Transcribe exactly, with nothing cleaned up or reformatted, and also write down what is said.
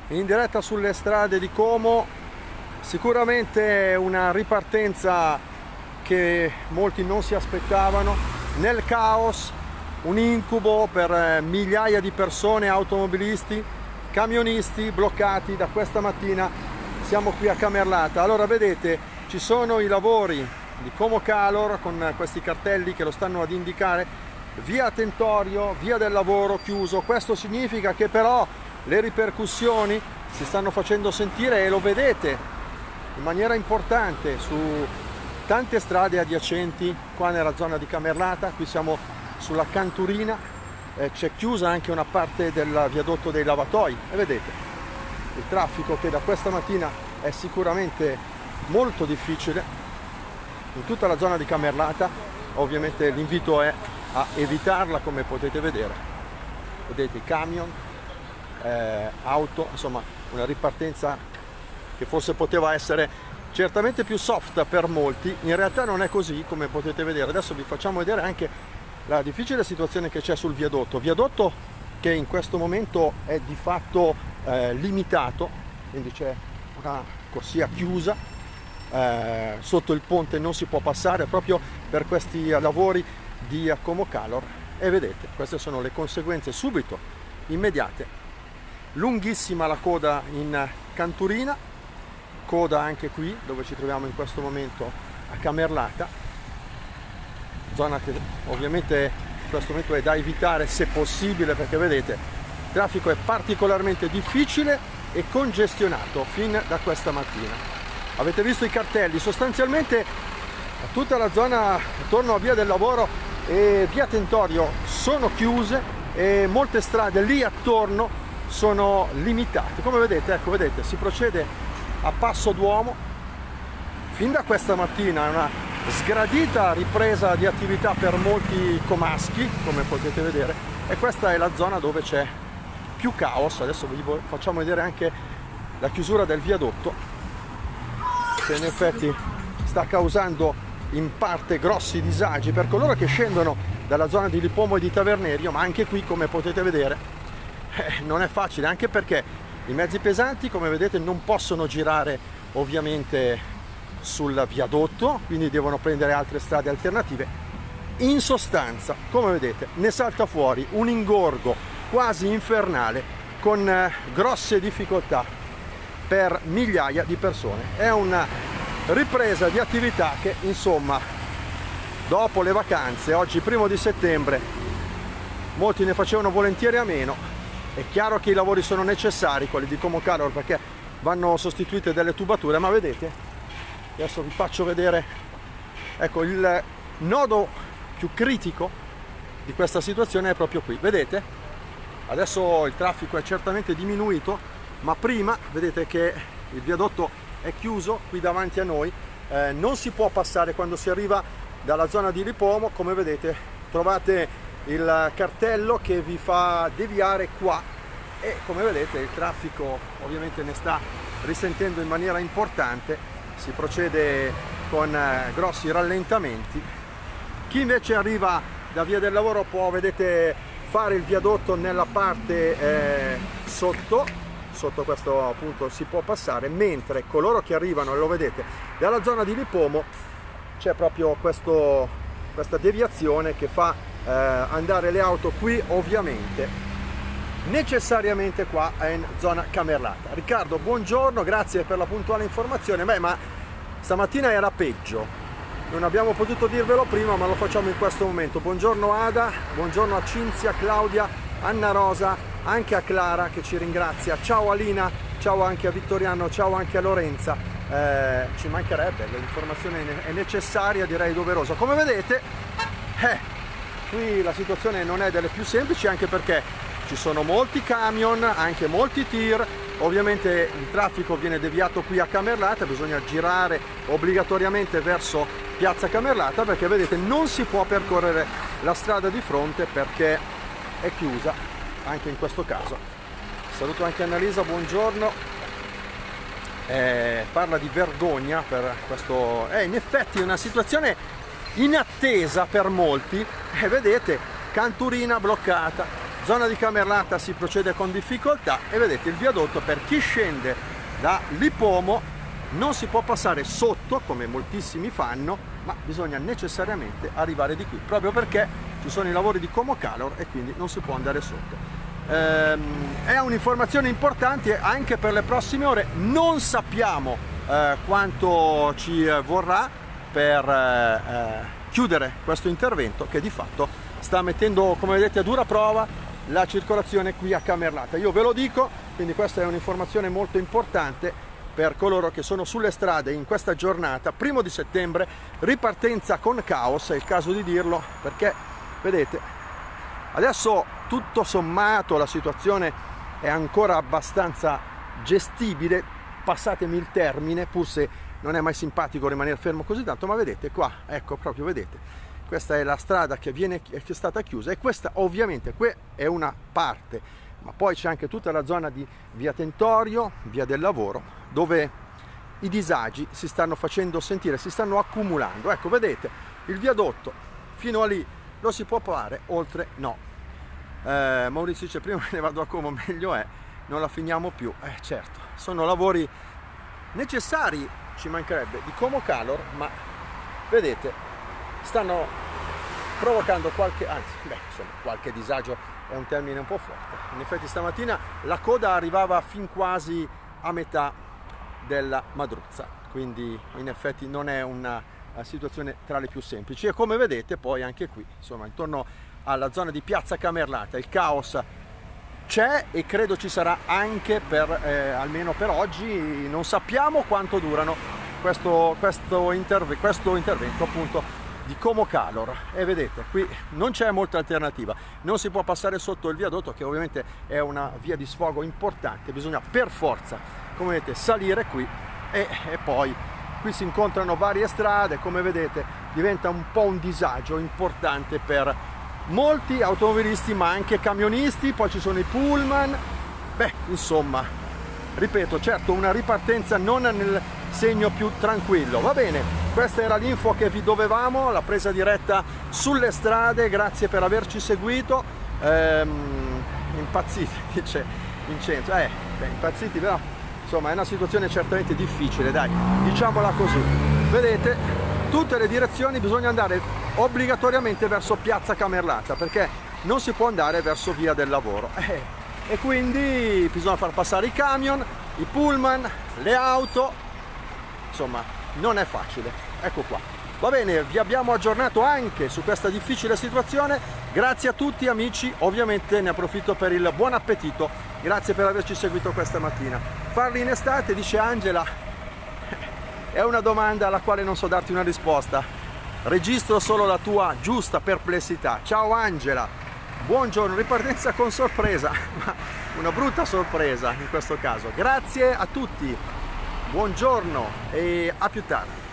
in diretta sulle strade di Como. Sicuramente una ripartenza che molti non si aspettavano, nel caos, un incubo per migliaia di persone, automobilisti, camionisti bloccati. Da questa mattina siamo qui a Camerlata. Allora vedete, ci sono i lavori di Como Calor con questi cartelli che lo stanno ad indicare: via Tentorio, via del lavoro chiuso. Questo significa che però le ripercussioni si stanno facendo sentire e lo vedete in maniera importante su tante strade adiacenti qua nella zona di Camerlata. Qui siamo sulla Canturina, eh, c'è chiusa anche una parte del viadotto dei lavatoi e vedete il traffico che da questa mattina è sicuramente molto difficile in tutta la zona di Camerlata. Ovviamente l'invito è a evitarla, come potete vedere. Vedete i camion, eh, auto, insomma una ripartenza che forse poteva essere certamente più soft per molti. In realtà non è così, come potete vedere. Adesso vi facciamo vedere anche la difficile situazione che c'è sul viadotto, viadotto che in questo momento è di fatto eh, limitato, quindi c'è una corsia chiusa, eh, sotto il ponte non si può passare proprio per questi lavori di Como Calor e vedete, queste sono le conseguenze subito, immediate. Lunghissima la coda in Canturina, coda anche qui dove ci troviamo in questo momento a Camerlata, zona che ovviamente in questo momento è da evitare se possibile, perché vedete il traffico è particolarmente difficile e congestionato fin da questa mattina. Avete visto i cartelli, sostanzialmente tutta la zona attorno a via del lavoro e via Tentorio sono chiuse e molte strade lì attorno sono limitate. Come vedete, ecco, vedete, si procede a passo d'uomo fin da questa mattina. È una sgradita ripresa di attività per molti comaschi, come potete vedere, e questa è la zona dove c'è più caos. Adesso vi facciamo vedere anche la chiusura del viadotto, che in effetti sta causando in parte grossi disagi per coloro che scendono dalla zona di Lipomo e di Tavernerio, ma anche qui, come potete vedere, eh, non è facile, anche perché i mezzi pesanti, come vedete, non possono girare ovviamente sul viadotto, quindi devono prendere altre strade alternative. In sostanza, come vedete, ne salta fuori un ingorgo quasi infernale con eh, grosse difficoltà per migliaia di persone. È una ripresa di attività che, insomma, dopo le vacanze, oggi primo di settembre, molti ne facevano volentieri a meno. È chiaro che i lavori sono necessari, quelli di Como Calor, perché vanno sostituite delle tubature, ma vedete, adesso vi faccio vedere, ecco, il nodo più critico di questa situazione è proprio qui. Vedete, adesso il traffico è certamente diminuito, ma prima vedete che il viadotto è chiuso qui davanti a noi, eh, non si può passare quando si arriva dalla zona di Lipomo. Come vedete, trovate il cartello che vi fa deviare qua e, come vedete, il traffico ovviamente ne sta risentendo in maniera importante. Si procede con eh, grossi rallentamenti. Chi invece arriva da via del lavoro può, vedete, fare il viadotto nella parte eh, sotto sotto questo punto si può passare, mentre coloro che arrivano, lo vedete, dalla zona di Lipomo c'è proprio questo, questa deviazione che fa eh, andare le auto qui, ovviamente necessariamente qua in zona Camerlata. Riccardo, buongiorno, grazie per la puntuale informazione. Beh, ma stamattina era peggio, non abbiamo potuto dirvelo prima, ma lo facciamo in questo momento. Buongiorno Ada, buongiorno a Cinzia, Claudia, Anna Rosa, anche a Clara che ci ringrazia, ciao Alina, ciao anche a Vittoriano, ciao anche a Lorenza. Eh, ci mancherebbe, l'informazione è necessaria, direi doverosa. Come vedete, eh, qui la situazione non è delle più semplici, anche perché ci sono molti camion, anche molti tir. Ovviamente il traffico viene deviato qui a Camerlata, bisogna girare obbligatoriamente verso piazza Camerlata, perché vedete non si può percorrere la strada di fronte perché è chiusa anche in questo caso. Saluto anche Annalisa, buongiorno. Eh, parla di vergogna per questo, è in effetti una situazione inattesa per molti. E eh, vedete, Canturina bloccata, zona di Camerlata si procede con difficoltà e vedete il viadotto per chi scende da Lipomo non si può passare sotto come moltissimi fanno, ma bisogna necessariamente arrivare di qui, proprio perché ci sono i lavori di Como Calor e quindi non si può andare sotto. Ehm, è un'informazione importante anche per le prossime ore. Non sappiamo eh, quanto ci vorrà per eh, chiudere questo intervento che di fatto sta mettendo, come vedete, a dura prova la circolazione qui a Camerlata. Io ve lo dico, quindi questa è un'informazione molto importante per coloro che sono sulle strade in questa giornata, primo di settembre, ripartenza con caos, è il caso di dirlo, perché vedete, adesso tutto sommato la situazione è ancora abbastanza gestibile, passatemi il termine, pur se non è mai simpatico rimanere fermo così tanto, ma vedete qua, ecco proprio, vedete, questa è la strada che, viene, che è stata chiusa e questa ovviamente qui è una parte, ma poi c'è anche tutta la zona di via Tentorio, via del Lavoro, dove i disagi si stanno facendo sentire, si stanno accumulando. Ecco, vedete, il viadotto fino a lì lo si può fare, oltre no. Eh, Maurizio dice prima ne vado a Como, meglio è, non la finiamo più. Eh certo, sono lavori necessari, ci mancherebbe, di Como Calor, ma vedete, stanno provocando qualche, anzi, beh, insomma, qualche disagio è un termine un po' forte. In effetti stamattina la coda arrivava fin quasi a metà della Madruzza, quindi in effetti non è una situazione tra le più semplici. E come vedete poi anche qui, insomma, intorno alla zona di Piazza Camerlata il caos c'è e credo ci sarà anche per eh, almeno per oggi. Non sappiamo quanto durano questo, questo, interve questo intervento appunto di Como Calor, e vedete qui non c'è molta alternativa, non si può passare sotto il viadotto, che ovviamente è una via di sfogo importante, bisogna per forza, come vedete, salire qui e, e poi qui si incontrano varie strade, come vedete diventa un po' un disagio importante per molti automobilisti ma anche camionisti, poi ci sono i pullman, beh insomma, ripeto, certo una ripartenza non nel segno più tranquillo. Va bene, questa era l'info che vi dovevamo, la presa diretta sulle strade, grazie per averci seguito. Ehm, impazziti, dice Vincenzo, eh, beh, impazziti però, insomma è una situazione certamente difficile, dai, diciamola così. Vedete, tutte le direzioni bisogna andare obbligatoriamente verso Piazza Camerlata, perché non si può andare verso via del Lavoro. Eh, e quindi bisogna far passare i camion, i pullman, le auto, insomma non è facile. Ecco qua, va bene, vi abbiamo aggiornato anche su questa difficile situazione. Grazie a tutti amici, ovviamente ne approfitto per il buon appetito, grazie per averci seguito questa mattina. Farli in estate, dice Angela, è una domanda alla quale non so darti una risposta, registro solo la tua giusta perplessità. Ciao Angela, buongiorno, ripartenza con sorpresa, ma una brutta sorpresa in questo caso. Grazie a tutti, buongiorno e a più tardi.